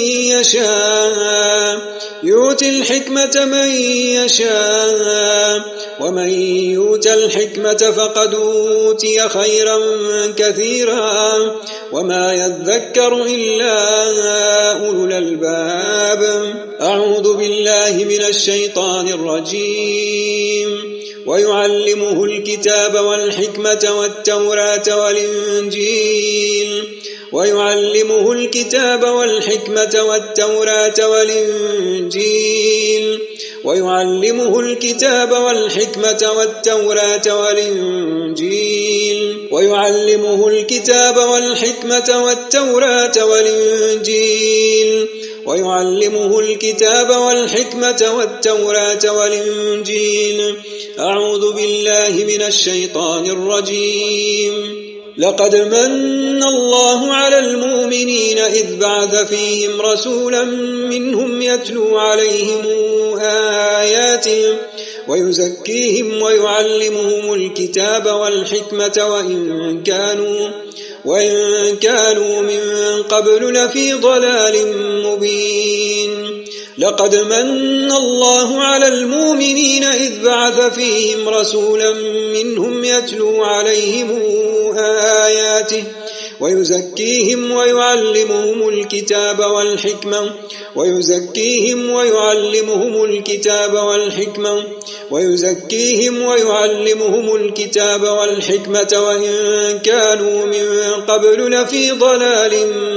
يشاء يؤتي الحكمة من يشاء ومن يؤت الحكمة فقد أوتي خيرا كثيرا وما يذكر إلا أولو الألباب. أعوذ بالله من الشيطان الرجيم. ويعلمه الكتاب والحكمة والتوراة والإنجيل ويعلمه الكتاب والحكمة والتوراة والإنجيل ويعلمه الكتاب والحكمة والتوراة والإنجيل ويعلمه الكتاب والحكمة والتوراة والإنجيل ويعلمه الكتاب والحكمة والتوراة والإنجيل. أعوذ بالله من الشيطان الرجيم. لقد من الله على المؤمنين إذ بعث فيهم رسولا منهم يتلو عليهم آياته ويزكيهم ويعلمهم الكتاب والحكمة وإن كانوا وإن كانوا من قبل لفي ضلال مبين. لقد من الله على المؤمنين إذ بعث فيهم رسولا منهم يتلو عليهم آياته ويزكيهم ويعلمهم الكتاب والحكمة ويزكيهم ويعلمهم الكتاب والحكمة ويزكيهم ويعلمهم الكتاب والحكمة وإن كانوا من قبل لفي ضلال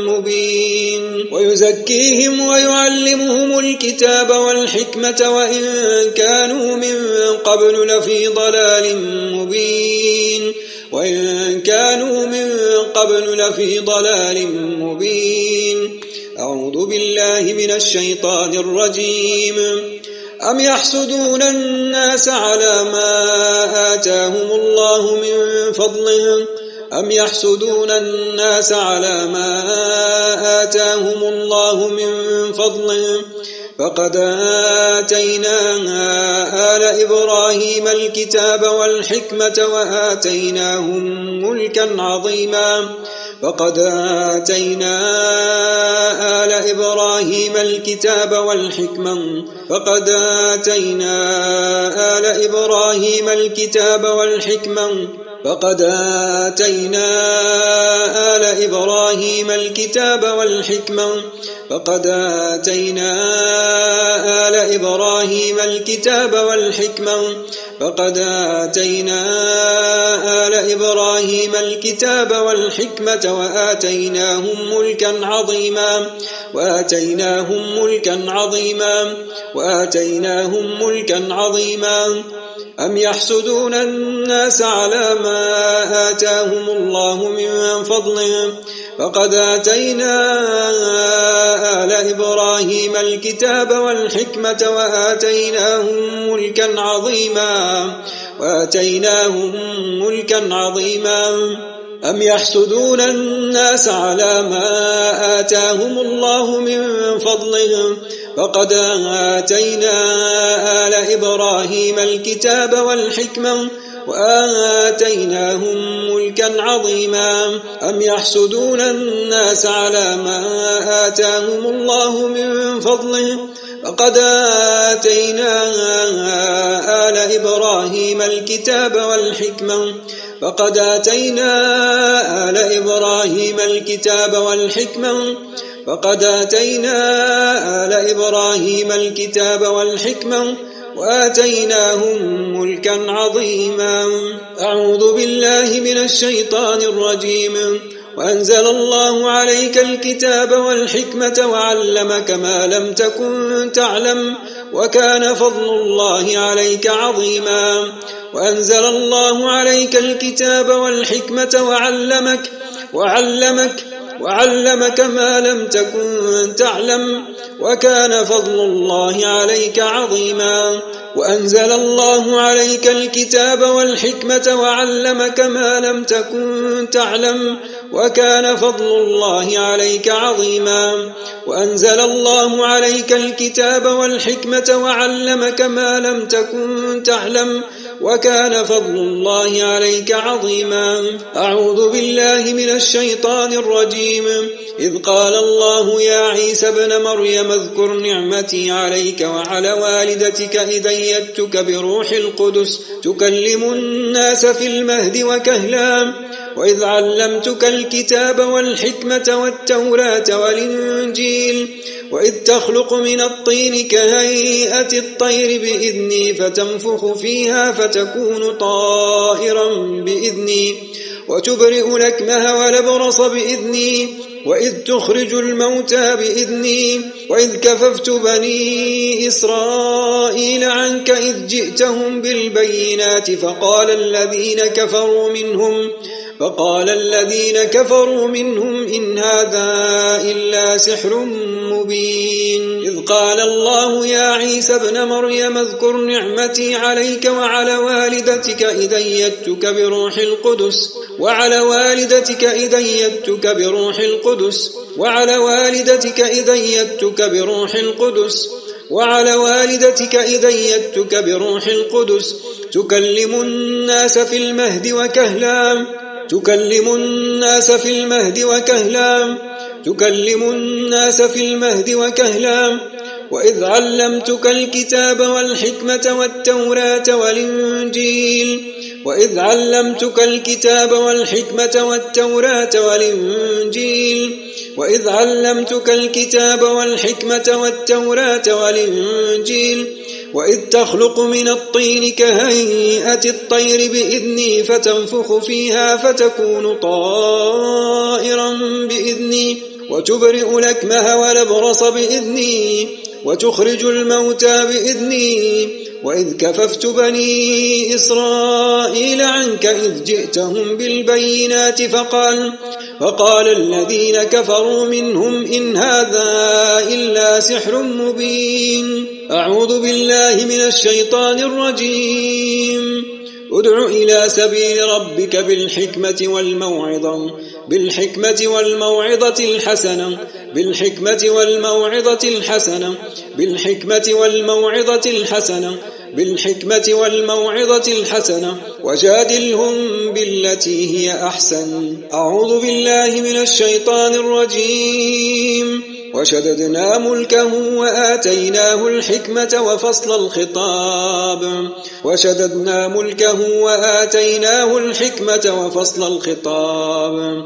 مبين ويزكيهم ويعلمهم الكتاب والحكمة وإن كانوا من قبل لفي ضلال مبين وإن كانوا من قبل لفي ضلال مبين أعوذ بالله من الشيطان الرجيم أم يحسدون الناس على ما آتاهم الله من فضله أم يحسدون الناس على ما آتاهم الله من فضله فقد آتينا آل إبراهيم الكتاب والحكمة وآتيناهم ملكا عظيما فقد آتينا آل إبراهيم الكتاب والحكمة فقد آتينا آل إبراهيم الكتاب والحكمة فقد آتينا آل إبراهيم الكتاب والحكمة فقد آتينا آل إبراهيم الكتاب والحكمة فقد آتينا آل إبراهيم الكتاب والحكمة وآتيناهم ملكا عظيما وآتيناهم ملكا عظيما وآتيناهم ملكا عظيما أم يحسدون الناس على ما آتاهم الله من فضله فقد آتينا آل إبراهيم الكتاب والحكمة وآتيناهم ملكا عظيما وآتيناهم ملكا عظيما أم يحسدون الناس على ما آتاهم الله من فضله فقد آتينا آل إبراهيم الكتاب والحكمة وآتيناهم ملكا عظيما أم يحسدون الناس على ما آتاهم الله من فضله فقد آتينا آل إبراهيم الكتاب والحكمة فقد آتينا آل إبراهيم الكتاب والحكمة فقد آتينا آل إبراهيم الكتاب والحكمة وآتيناهم ملكا عظيما أعوذ بالله من الشيطان الرجيم وأنزل الله عليك الكتاب والحكمة وعلمك ما لم تكن تعلم وكان فضل الله عليك عظيما وأنزل الله عليك الكتاب والحكمة وعلمك وعلمك وعلمك ما لم تكن تعلم وكان فضل الله عليك عظيما وأنزل الله عليك الكتاب والحكمة وعلمك ما لم تكن تعلم وكان فضل الله عليك عظيما وأنزل الله عليك الكتاب والحكمة وعلمك ما لم تكن تعلم وكان فضل الله عليك عظيما أعوذ بالله من الشيطان الرجيم إذ قال الله يا عيسى ابن مريم اذكر نعمتي عليك وعلى والدتك إذ أيدتك بروح القدس تكلم الناس في المهد وكهلا وإذ علمتك الكتاب والحكمة والتوراة والإنجيل وإذ تخلق من الطين كهيئة الطير بإذني فتنفخ فيها فتكون طائرا بإذني وتبرئ الأكمه والأبرص بإذني وإذ تخرج الموتى بإذني وإذ كففت بني إسرائيل عنك إذ جئتهم بالبينات فقال الذين كفروا منهم فقال الذين كفروا منهم إن هذا إلا سحر مبين إذ قال الله يا عيسى ابن مريم اذكر نعمتي عليك وعلى والدتك إذ أيدتك بروح القدس وعلى والدتك إذ أيدتك بروح القدس وعلى والدتك إذ أيدتك بروح القدس وعلى والدتك إذ أيدتك بروح القدس تكلم الناس في المهد وكهلا تكلم الناس في المهد وكهلا تكلم الناس في المهد وكهلا وإذ علمتك الكتاب والحكمة والتوراة والإنجيل وإذ علمتك الكتاب والحكمة والتوراة والإنجيل وإذ علمتك الكتاب والحكمة والتوراة والإنجيل وإذ تخلق من الطين كهيئة الطير بإذني فتنفخ فيها فتكون طائرا بإذني وتبرئ الأكمه والأبرص بإذني وتخرج الموتى بإذني وإذ كففت بني إسرائيل عنك إذ جئتهم بالبينات فقال فقال الذين كفروا منهم إن هذا إلا سحر مبين. أعوذ بالله من الشيطان الرجيم. ادع إلى سبيل ربك بالحكمة والموعظة بالحكمة والموعظة الحسنة بالحكمة والموعظة الحسنة بالحكمة والموعظة الحسنة بالحكمة والموعظة الحسنة وجادلهم بالتي هي أحسن. أعوذ بالله من الشيطان الرجيم. وشددنا ملكه وآتيناه الحكمة وفصل الخطاب وشددنا ملكه وآتيناه الحكمة وفصل الخطاب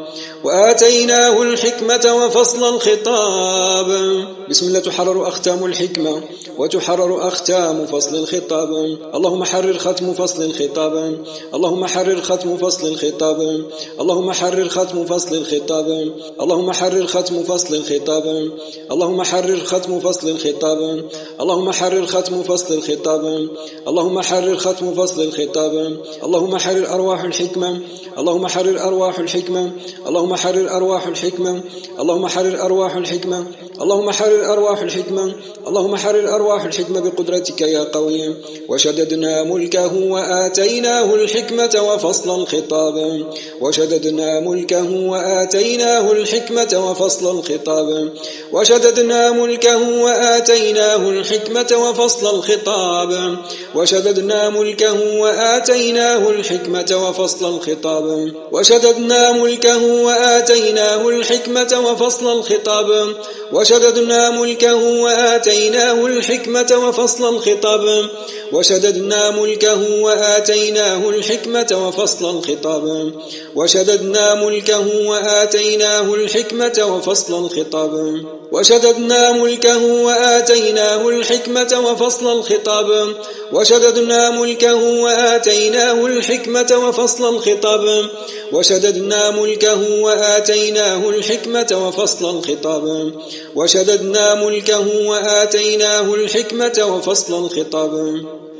وآتيناه الحكمة وفصل الخطاب. بسم الله تحرر أختام الحكمة وتحرر أختام فصل الخطاب. اللهم حرر ختم فصل الخطاب اللهم حرر ختم فصل الخطاب اللهم حرر ختم فصل الخطاب اللهم حرر ختم فصل الخطاب اللهم حرر ختم فصل الخطاب اللهم حرر ختم فصل الخطاب اللهم حرر ختم فصل الخطاب اللهم حرر أرواح الحكمة اللهم حرر أرواح الحكمة اللهم حرر أرواح الحكمة اللهم حرر أرواح الحكمة اللهم حرر أرواح الحكمة اللهم حرر أرواح الحكمة بقدرتك يا قوي. وشددنا ملكه وآتيناه الحكمة وفصل الخطاب وشددنا ملكه وآتيناه الحكمة وفصل الخطاب وشددنا ملكه وآتيناه الحكمة وفصل الخطاب وشددنا ملكه وآتيناه الحكمة وفصل الخطاب وشددنا ملكه وآتيناه الحكمة وفصل الخطاب وشددنا ملكه وآتيناه الحكمة وفصل الخطاب وشددنا ملكه وآتيناه الحكمة وفصل الخطاب وشددنا ملكه وآتيناه الحكمة وفصل الخطاب وشددنا ملكه وآتيناه الحكمة وفصل الخطاب وشددنا ملكه وآتيناه الحكمة وفصل الخطاب وشددنا ملكه وآتيناه الحكمة وفصل الخطاب وشددنا ملكه وآتيناه الحكمة وفصل الخطاب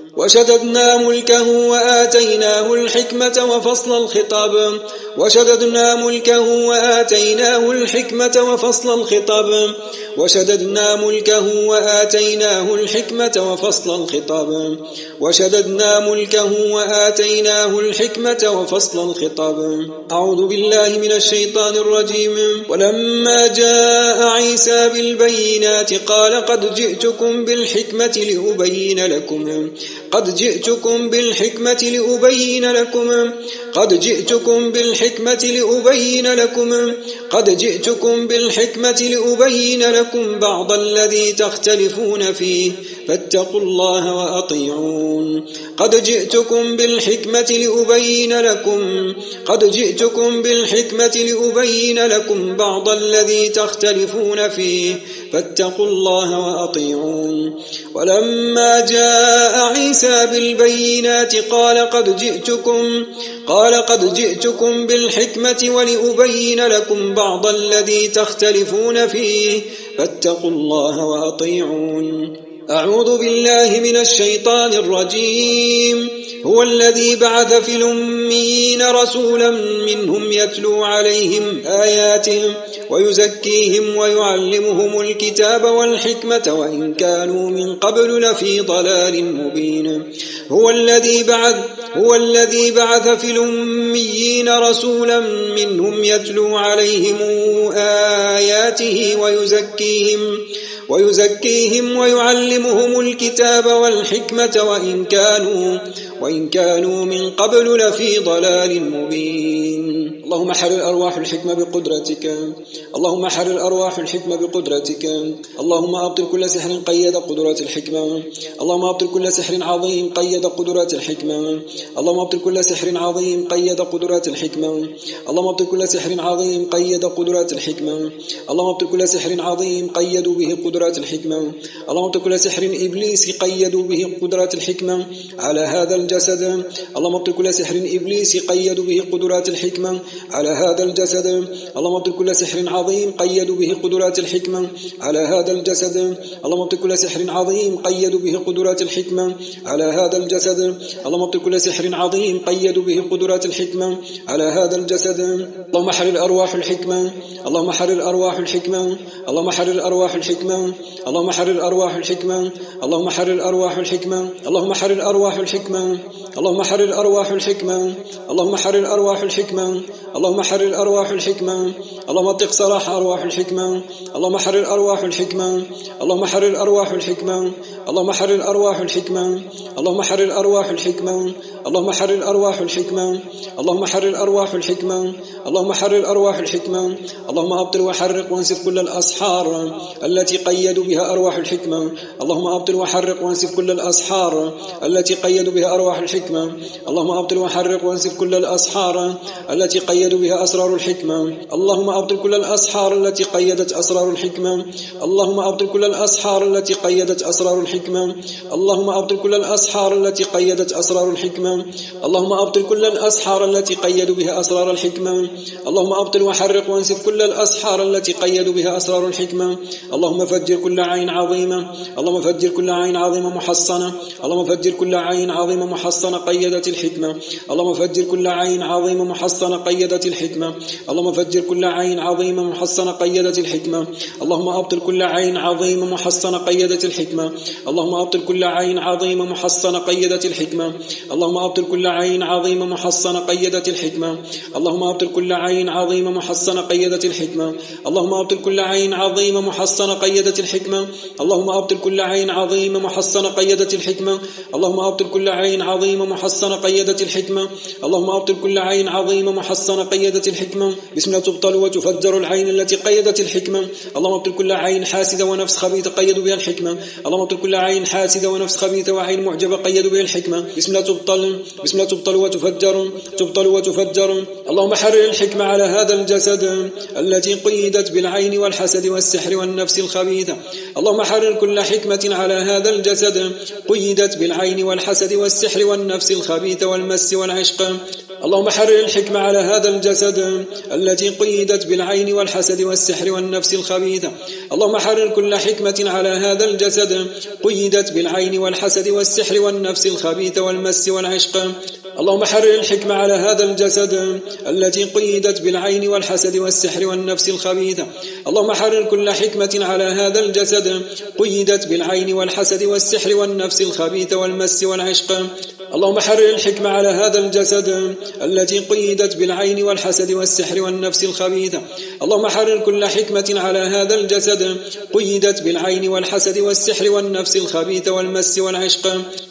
وشددنا ملكه وآتيناه الحكمة وفصل الخطاب وشددنا ملكه وآتيناه الحكمة وفصل الخطاب وشددنا ملكه وآتيناه الحكمة وفصل الخطاب وشددنا ملكه وآتيناه الحكمة وفصل الخطاب. أعوذ بالله من الشيطان الرجيم. ولما جاء عيسى بالبينات قال قد جئتكم بالحكمة لأبين لكم قد جئتكم بالحكمة لأبين لكم قد جئتكم بالحكمة لأبين لكم قد جئتكم بالحكمة لأبين لكم بعض الذي تختلفون فيه فاتقوا الله وأطيعون. قد جئتكم بالحكمة لأبين لكم قد جئتكم بالحكمة لأبين لكم بعض الذي تختلفون فيه فاتقوا الله وأطيعون. ولما جاء عيسى بالبينات قال قد جئتكم قال قد جئتكم بالحكمة ولأبين لكم بعض الذي تختلفون فيه فاتقوا الله وأطيعون. أعوذ بالله من الشيطان الرجيم. هو الذي بعث في الأميين رسولا منهم يتلو عليهم آياتهم ويزكيهم ويعلمهم الكتاب والحكمة وإن كانوا من قبل لفي ضلال مبين. هو الذي بعث هو الذي بعث في الأميين رسولا منهم يتلو عليهم آياته ويزكيهم ويزكيهم ويعلمهم الكتاب والحكمة وإن كانوا وإن كانوا من قبل لفي ضلال مبين. اللهم حرر أرواح الحكمة بقدرتك، اللهم حرر أرواح الحكمة بقدرتك. اللهم أبطل كل سحر قيد قدرات الحكمة، اللهم أبطل كل سحر عظيم قيد قدرات الحكمة، اللهم أبطل كل سحر عظيم قيد قدرات الحكمة، اللهم أبطل كل سحر عظيم قيد قدرات الحكمة، اللهم أبطل كل سحر عظيم قيدوا به قدرات الحكمة، اللهم أبطل كل سحر إبليس قيدوا به قدرات الحكمة على هذا الجسد، اللهم أبطل كل سحر إبليس قيدوا به قدرات الحكمة على هذا الجسد، اللهم أبطل كل سحر عظيم قيدوا به قدرات الحكمة على هذا الجسد، اللهم أبطل كل سحر عظيم قيدوا به قدرات الحكمة على هذا الجسد، اللهم أبطل كل سحر عظيم قيدوا به قدرات الحكمة على هذا الجسد. اللهم حرر أرواح الحكمة، اللهم حرر أرواح الحكمة، اللهم حرر أرواح الحكمة، اللهم حرر أرواح الحكمة، اللهم حرر أرواح الحكمة، اللهم حرر أرواح الحكمة، اللهم حرر أرواح الحكمة، اللهم حرر أرواح الحكمة، اللهم حرر أرواح الحكمة، اللهم اطلق سراح أرواح الحكمة، اللهم حرر أرواح الحكمة، اللهم حرر أرواح الحكمة، اللهم حرر أرواح الحكمة، اللهم حرر أرواح الحكمة، اللهم حرر أرواح الحكمة، اللهم حرر أرواح الحكمة، اللهم حرر أرواح الحكمة، اللهم أبطل وحرق وانسف كل الأسحار التي قيدوا بها أرواح الحكمة، اللهم أبطل وحرق وانسف كل الأسحار التي قيدوا بها أرواح الحكمة، اللهم أبطل وحرق وانسف كل الأسحار التي قيدوا بها أسرار الحكمة، اللهم أبطل كل الأسحار التي قيدت أسرار الحكمة، اللهم أبطل كل الأسحار التي قيدت أسرار الحكمة، اللهم أبطل كل الأسحار التي قيدت أسرار الحكمة، اللهم أبطل كل الأسحار التي قيدوا بها أسرار الحكمة، اللهم أبطل وحرق وانسف كل الأسحار التي قيدوا بها أسرار الحكمة، اللهم فجر كل عين عظيمة، اللهم فجر كل عين عظيمة محصنة، اللهم فجر كل عين عظيمة محصنة قيدت الحكمة، اللهم فجر كل عين عظيمة محصنة قيدت الحكمة، اللهم فجر كل عين عظيمة محصنة قيدت الحكمة، اللهم أبطل كل عين عظيمة محصنة قيدت الحكمة، اللهم أبطل كل عين عظيمة محصنة قيدت الحكمة، اللهم أبطل كل عين عظيمة محصنة قيدت الحكمة، اللهم أبطل كل عين عظيمة محصنة قيدت الحكمة، اللهم أبطل كل عين عظيمة محصنة قيدت الحكمة، اللهم أبطل كل عين عظيمة محصنة قيدت الحكمة، اللهم أبطل كل عين عظيمة محصنة قيدت الحكمة، اللهم أبطل كل عين عظيمة محصنة قيدت الحكمة. بسم الله تبطل وتفجر العين التي قيدت الحكمة، اللهم أبطل كل عين حاسدة ونفس خبيثة قيدوا بها الحكمة، اللهم أبطل كل عين حاسدة ونفس خبيثة وعين معجبة قيدوا بها الحكمة. بسم الله تبطل، بسم الله تبطل وتفجر، تبطل وتفجر. اللهم حرر الحكمة على هذا الجسد التي قيدت بالعين والحسد والسحر والنفس الخبيثة، اللهم حرر كل حكمة على هذا الجسد قيدت بالعين والحسد والسحر والنفس الخبيثة والمس والعشق، اللهم حرر الحكمة على هذا الجسد التي قيدت بالعين والحسد والسحر والنفس الخبيثة، اللهم حرر كل حكمة على هذا الجسد قيدت بالعين والحسد والسحر والنفس الخبيثة والمس والعشق، اللهم حرر الحكمة على هذا الجسد التي قيدت بالعين والحسد والسحر والنفس الخبيثة، اللهم حرر كل حكمة على هذا الجسد قيدت بالعين والحسد والسحر والنفس الخبيثة والمس والعشق، اللهم حرر الحكمة على هذا الجسد التي قيدت بالعين والحسد والسحر والنفس الخبيثة، اللهم حرر كل حكمة على هذا الجسد قيدت بالعين والحسد والسحر والنفس الخبيثة والمس والعشق،